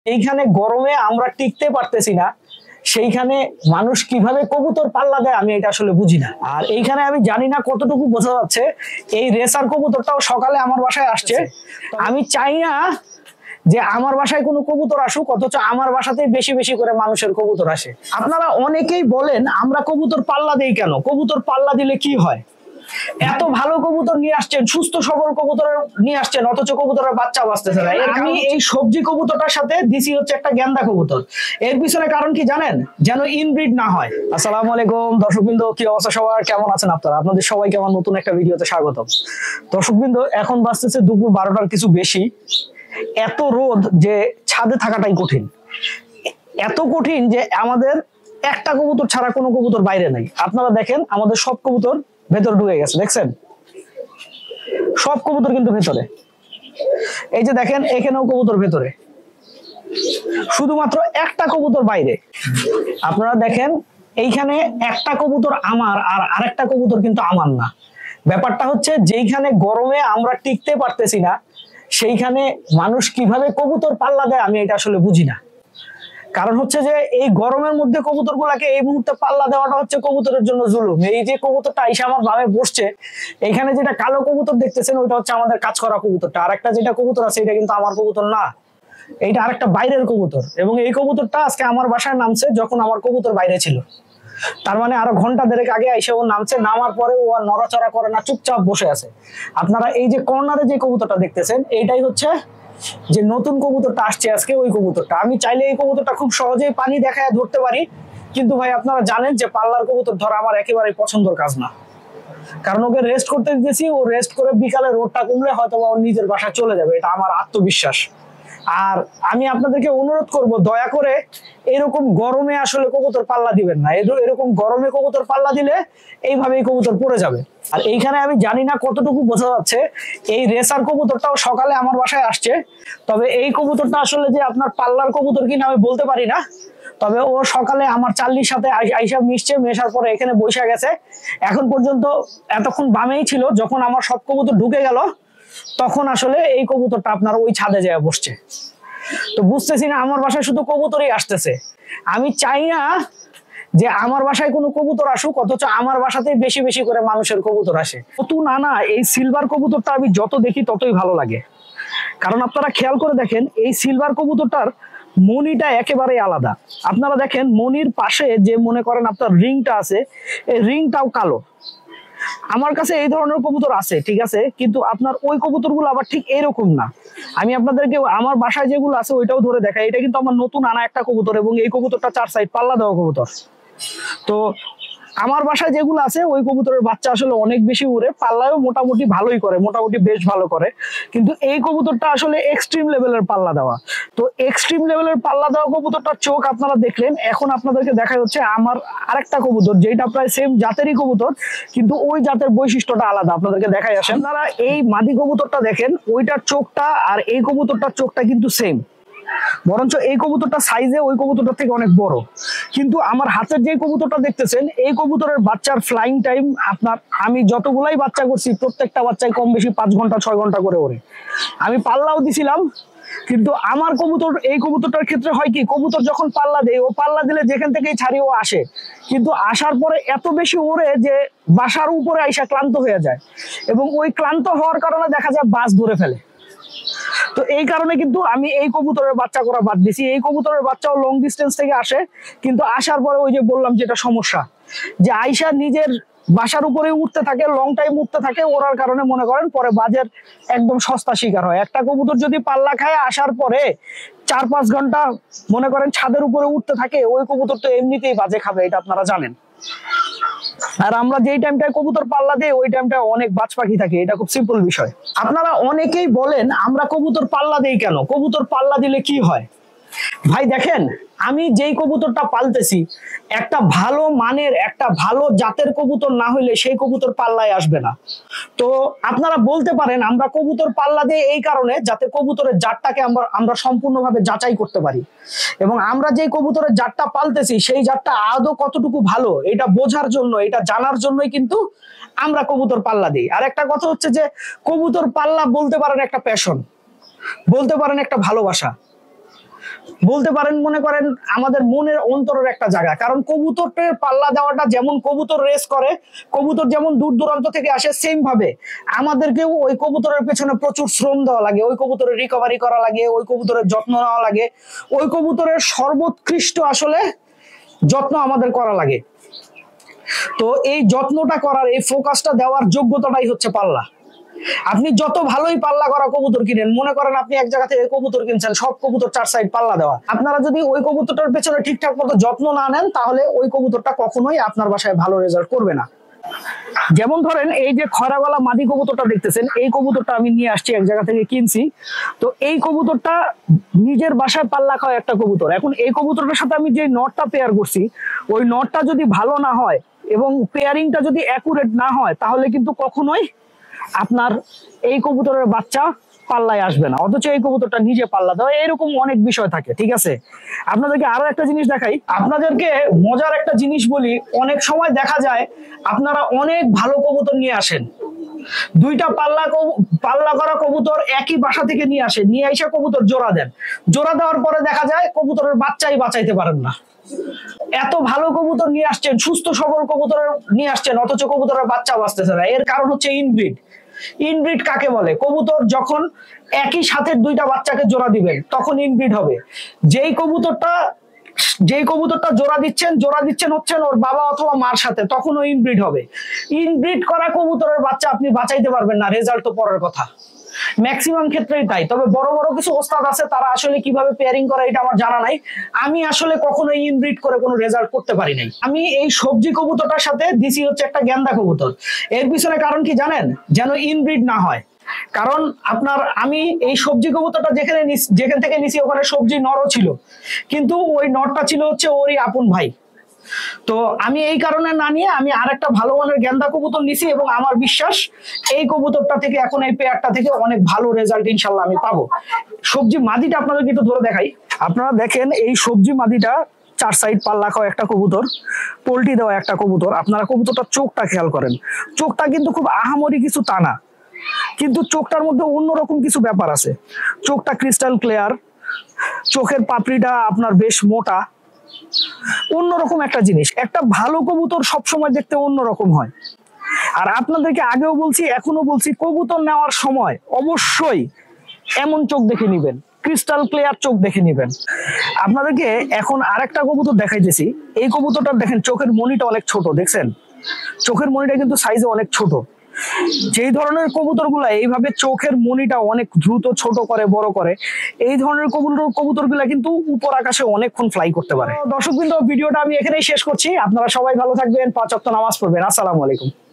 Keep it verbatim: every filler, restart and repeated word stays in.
এইখানে গরমে আমরা টিকতে পারতেছি না, সেইখানে মানুষ কিভাবে কবুতর পাল্লা দেয় আমি এটা আসলে বুঝি না। আর এইখানে আমি জানি না কতটুকু বোঝা যাচ্ছে, এই রেসার কবুতরটাও সকালে আমার বাসায় আসছে। আমি চাই না যে আমার বাসায় কোনো কবুতর আসুক, অথচ আমার বাসাতেই বেশি বেশি করে মানুষের কবুতর আসে। আপনারা অনেকেই বলেন আমরা কবুতর পাল্লা দেই কেন, কবুতর পাল্লা দিলে কি হয়? এত ভালো কবুতর নিয়ে আসছেন, সুস্থ সবল কবুতর নিয়ে আসছেন, অথচ কবুতরের বাচ্চা বাঁচতেছে না। আমি এই সবজি কবুতরটার সাথে দিছি হচ্ছে একটা গেন্দা কবুতর। এর পিছনে কারণ কি জানেন? যেন ইনব্রিড না হয়। আসসালামু আলাইকুম দর্শকবৃন্দ, কি অবস্থা সবার, কেমন আছেন আপনারা? আপনাদের সবাইকে আমার নতুন একটা ভিডিওতে স্বাগতম। দর্শকবৃন্দ, এখন বাজতেছে দুপুর বারোটার কিছু বেশি। এত রোদ যে ছাদে থাকাটাই কঠিন, এত কঠিন যে আমাদের একটা কবুতর ছাড়া কোনো কবুতর বাইরে নাই। আপনারা দেখেন আমাদের সব কবুতর ভেতরে ঢুকে গেছে, দেখছেন? সব কবুতর কিন্তু ভেতরে। এই যে দেখেন, এখানেও কবুতর ভেতরে, শুধুমাত্র একটা কবুতর বাইরে। আপনারা দেখেন এইখানে একটা কবুতর আমার, আর আরেকটা কবুতর কিন্তু আমার না। ব্যাপারটা হচ্ছে যেইখানে গরমে আমরা টিকতে পারতেছি না, সেইখানে মানুষ কিভাবে কবুতর পাল্লা দেয় আমি এটা আসলে বুঝি না। কারণ হচ্ছে যে এই গরমের মধ্যে কবুতর গুলাকে এই মুহূর্তে পাল্লা দেওয়াটা হচ্ছে কবুতরের জন্য জুলুম। এই যে কবুতরটা আইসা আমার ভাবে বসছে, এখানে যেটা কালো কবুতর দেখতেছেন ওইটা হচ্ছে আমাদের কাজ করা কবুতরটা। আর একটা যেটা কবুতর আছে এটা কিন্তু আমার কবুতর না, এইটা আরেকটা বাইরের কবুতর। এবং এই কবুতরটা আজকে আমার বাসায় নামছে যখন আমার কবুতর বাইরে ছিল। তার মানে আরো ঘন্টা দেড়েক আগে এসে ও নামছে, নামার পরে ও আর নড়াচড়া করে না, চুপচাপ বসে আছে। আপনারা এই যে কর্নারে যে কবুতরটা দেখতেছেন, এইটাই হচ্ছে যে নতুন কবুতরটা আসছে আজকে, ওই কবুতরটা। আমি চাইলে এই কবুতরটা খুব সহজেই পানি দেখায় ধরতে পারি, কিন্তু ভাই আপনারা জানেন যে পাল্লার কবুতর ধরা আমার একেবারেই পছন্দের কাজ না। কারণ ওকে রেস্ট করতে দিয়েছি, ও রেস্ট করে বিকালে রোদটা কমলে হয়তো ওর নিজের বাসায় চলে যাবে, এটা আমার আত্মবিশ্বাস। আর আমি আপনাদেরকে অনুরোধ করব, দয়া করে এরকম গরমে আসলে কবুতর পাল্লা দিবেন না। এরকম গরমে কবুতর পাল্লা দিলে এইভাবেই কবুতর পড়ে যাবে। আর এইখানে আমি জানি না কতটুকু বোঝা যাচ্ছে, এই রেসার কবুতরটাও সকালে আমার বাসায় আসছে। তবে এই কবুতরটা আসলে যে আপনার পাল্লার কবুতর কিনা আমি বলতে পারি না। তবে ও সকালে আমার চাল্লির সাথে আইসা মিশছে, মেশার পরে এখানে বসে গেছে। এখন পর্যন্ত এতক্ষণ বামেই ছিল, যখন আমার সব কবুতর ঢুকে গেল তখন আসলে এই কবুতরটা আপনার ওই ছাদে যায় বসছে। তো বুঝতেছি না, আমার বাসায় শুধু কবুতরই আসতেছে। আমি চাই না যে আমার বাসায় কোনো কবুতর আসুক, অথচ আমার বাসাতেই বেশি বেশি করে মানুষের কবুতর আসে। নতুন আনা এই সিলভার কবুতরটা আমি যত দেখি ততই ভালো লাগে। কারণ আপনারা খেয়াল করে দেখেন, এই সিলভার কবুতরটার মনিটা একেবারে আলাদা। আপনারা দেখেন মনির পাশে যে মনে করেন আপনার রিংটা আছে, এই রিংটাও কালো। আমার কাছে এই ধরনের কবুতর আছে, ঠিক আছে, কিন্তু আপনার ওই কবুতরগুলো আবার ঠিক এরকম না। আমি আপনাদেরকে আমার বাসায় যেগুলো আছে ওইটাও ধরে দেখাই। এটা কিন্তু আমার নতুন আনা একটা কবুতর, এবং এই কবুতরটা চার সাইড পাল্লা দেওয়া কবুতর। তো আমার বাসায় যেগুলো আছে ওই কবুতরের বাচ্চা আসলে অনেক বেশি উড়ে, পাল্লায়ও মোটামুটি ভালোই করে, মোটামুটি বেশ ভালো করে। কিন্তু এই কবুতরটা আসলে এক্সট্রিম লেভেলের পাল্লা দেওয়া। তো এক্সট্রিম লেভেলের পাল্লা দেওয়া কবুতরটার চোখ আপনারা দেখলেন। এখন আপনাদেরকে দেখা যাচ্ছে আমার আরেকটা কবুতর, যেটা প্রায় সেম জাতেরই কবুতর, কিন্তু ওই জাতের বৈশিষ্ট্যটা আলাদা। আপনাদেরকে দেখাই আসেন। আপনারা এই মাদি কবুতরটা দেখেন, ওইটার চোখটা আর এই কবুতরটার চোখটা কিন্তু সেম, বরঞ্চ এই কবুতরটা সাইজে ওই কবুতরটার থেকে অনেক বড়। কিন্তু আমার হাতের যে কবুতরটা দেখতেছেন, এই কবুতরের বাচ্চার ফ্লাইং টাইম আপনার, আমি যতগুলাই বাচ্চা করছি প্রত্যেকটা বাচ্চায় কম বেশি পাঁচ ঘন্টা ছয় ঘন্টা করে ওড়ে। আমি পাল্লাও দিছিলাম, কিন্তু আমার কবুতর, এই কবুতরটার ক্ষেত্রে হয় কি, কবুতর যখন পাল্লা দেয়, ও পাল্লা দিলে যেখান থেকেই ছাড়ি ও আসে, কিন্তু আসার পরে এত বেশি ওড়ে যে বাসার উপরে আইসা ক্লান্ত হয়ে যায়, এবং ওই ক্লান্ত হওয়ার কারণে দেখা যায় বাস ধরে ফেলে। তো এই কারণে কিন্তু আমি এই কবুতরের বাচ্চা করা বাদ দিছি। এই কবুতরের বাচ্চাও লং ডিস্টেন্স থেকে আসে, কিন্তু আসার পরে ওই যে বললাম যেটা সমস্যা, যে আইসা নিজের বাসার উপরে উঠতে থাকে, লং টাইম উঠতে থাকে, ওড়ার কারণে মনে করেন পরে বাজের একদম সস্তা শিকার হয়। একটা কবুতর যদি পাল্লা খায় আসার পরে চার পাঁচ ঘন্টা মনে করেন ছাদের উপরে উঠতে থাকে, ওই কবুতর তো এমনিতেই বাজে খাবে, এটা আপনারা জানেন। আর আমরা যেই টাইমটায় কবুতর পাল্লা দেই ওই টাইমটায় অনেক বাজ পাখি থাকে, এটা খুব সিম্পল বিষয়। আপনারা অনেকেই বলেন আমরা কবুতর পাল্লা দেই কেন, কবুতর পাল্লা দিলে কি হয়? ভাই দেখেন, আমি যেই কবুতরটা পালতেছি, একটা ভালো মানের, একটা ভালো জাতের কবুতর না হইলে সেই কবুতর পাল্লায় আসবে না। তো আপনারা বলতে পারেন আমরা কবুতর পাল্লা দেই এই কারণে যাতে কবুতরের জাতটাকে আমরা আমরা সম্পূর্ণভাবে যাচাই করতে পারি, এবং আমরা যেই কবুতরের জাতটা পালতেছি সেই জাতটা আদৌ কতটুকু ভালো এটা বোঝার জন্য, এটা জানার জন্যই কিন্তু আমরা কবুতর পাল্লা দিই। আর একটা কথা হচ্ছে যে কবুতর পাল্লা বলতে পারেন একটা প্যাশন, বলতে পারেন একটা ভালোবাসা। বলতে পারেন, মনে করেন আমাদের মনের অন্তরের একটা জায়গা। কারণ কবুতরের পাল্লা দেওয়াটা যেমন কবুতর রেস করে, কবুতর যেমন দূর দূরান্ত থেকে আসে, সেম ভাবে আমাদেরকেও ওই কবুতরের পেছনে প্রচুর শ্রম দেওয়া লাগে, ওই কবুতরের রিকভারি করা লাগে, ওই কবুতরের যত্ন নেওয়া লাগে, ওই কবুতরের সর্বোৎকৃষ্ট আসলে যত্ন আমাদের করা লাগে। তো এই যত্নটা করার, এই ফোকাসটা দেওয়ার যোগ্যতাটাই হচ্ছে পাল্লা। আপনি যত ভালোই পাল্লা করা কবুতর কিনেন, মনে করেন আপনি এক জায়গা থেকে কবুতর কিনছেন, সব কবুতর চার সাইড পাল্লা দেওয়া, আপনারা যদি ওই কবুতরটার পেছনে ঠিকঠাক মতো যত্ন না নেন, তাহলে ওই কবুতরটা কখনোই আপনার বাসায় ভালো রেজাল্ট করবে না। যেমন ধরেন এই যে খয়রা গলা মাদি কবুতরটা দেখতেছেন, এই কবুতরটা আমি নিয়ে আসছি এক জায়গা থেকে কিনছি। তো এই কবুতরটা নিজের বাসায় পাল্লা খাওয়া একটা কবুতর। এখন এই কবুতরটার সাথে আমি যে নটটা পেয়ার করছি, ওই নটটা যদি ভালো না হয় এবং পেয়ারিংটা যদি অ্যাকুরেট না হয়, তাহলে কিন্তু কখনোই আপনার এই কবুতরের বাচ্চা পাল্লায় আসবে না। অথচ এই কবুতরটা নিজে পাল্লা দেওয়া, এরকম অনেক বিষয় থাকে। ঠিক আছে, আপনাদেরকে আরো একটা জিনিস দেখাই। আপনাদেরকে মজার একটা জিনিস বলি, অনেক সময় দেখা যায় আপনারা অনেক ভালো কবুতর নিয়ে আসেন, দুইটা পাল্লা পাল্লা করা কবুতর একই বাসা থেকে নিয়ে আসেন, নিয়ে এসে কবুতর জোড়া দেন, জোড়া দেওয়ার পরে দেখা যায় কবুতরের বাচ্চাই বাঁচাইতে পারেন না। এত ভালো কবুতর নিয়ে আসছেন, সুস্থ সবল কবুতর নিয়ে আসছেন, অথচ কবুতরের বাচ্চা বাঁচতেছে না। এর কারণ হচ্ছে ইনব্রিড। ইনব্রিড কাকে বলে? কবুতর যখন একই সাথে দুইটা বাচ্চাকে জোড়া দিবেন, তখন ইনব্রিড হবে। যেই কবুতরটা যেই কবুতরটা জোড়া দিচ্ছেন জোড়া দিচ্ছেন হচ্ছেন ওর বাবা অথবা মার সাথে, তখন ও ইনব্রিড হবে। ইনব্রিড করা কবুতরের বাচ্চা আপনি বাঁচাইতে পারবেন না, রেজাল্ট তো পরের কথা। ম্যাক্সিমাম ক্ষেত্রেই তাই। তবে বড় বড় কিছু ওস্তাদ আছে, তারা আসলে কিভাবে পেয়ারিং করে এটা আমার জানা নাই। আমি আসলে কখনো ইনব্রিড করে কোনো রেজাল্ট করতে পারি নাই। আমি এই সবজি কবুতরটার সাথে দিছি হচ্ছে একটা গেন্দা কবুতর। এর পিছনে কারণ কি জানেন? যেন ইনব্রিড না হয়। কারণ আপনার আমি এই সবজি কবুতরটা যেখানে যেখান থেকে নিছি, ওখানে সবজি নরও ছিল, কিন্তু ওই নরটা ছিল হচ্ছে ওরই আপন ভাই। তো আমি এই কারণে না নিয়ে আমি আরেকটা ভালো মানের গেন্দা কবুতর নিছি, এবং আমার বিশ্বাস এই কবুতরটা থেকে, এখন এই পেয়ারটা থেকে অনেক ভালো রেজাল্ট ইনশাল্লাহ আমি পাবো। সবজি মাদিটা আপনাদের একটু ধরে দেখাই। আপনারা দেখেন এই সবজি মাদিটা চার সাইড পাল্লা খাওয়া একটা কবুতর, পোল্ট্রি দেওয়া একটা কবুতর। আপনারা কবুতরটার চোখটা খেয়াল করেন, চোখটা কিন্তু খুব আহামরি কিছু তা না, কিন্তু চোখটার মধ্যে অন্যরকম কিছু ব্যাপার আছে। চোখটা ক্রিস্টাল ক্লিয়ার, চোখের পাপড়িটা আপনার বেশ মোটা, অন্যরকম একটা জিনিস। একটা ভালো কবুতর সবসময় দেখতে অন্যরকম হয়। আর আপনাদেরকে আগেও বলছি, এখনো বলছি, কবুতর নেওয়ার সময় অবশ্যই এমন চোখ দেখে নিবেন, ক্রিস্টাল ক্লিয়ার চোখ দেখে নিবেন। আপনাদেরকে এখন আরেকটা কবুতর দেখাইতেছি। এই কবুতরটা দেখেন, চোখের মনিটা অনেক ছোট, দেখছেন? চোখের মনিটা কিন্তু সাইজে অনেক ছোট। যেই ধরনের কবুতর গুলা এইভাবে চোখের মনিটা অনেক দ্রুত ছোট করে বড় করে, এই ধরনের কবুতর কবুতর গুলা কিন্তু উপর আকাশে অনেকক্ষণ ফ্লাই করতে পারে। দর্শকবৃন্দ, ভিডিওটা আমি এখানেই শেষ করছি। আপনারা সবাই ভালো থাকবেন, পাঁচ ওয়াক্ত নামাজ পড়বেন। আসসালামু আলাইকুম।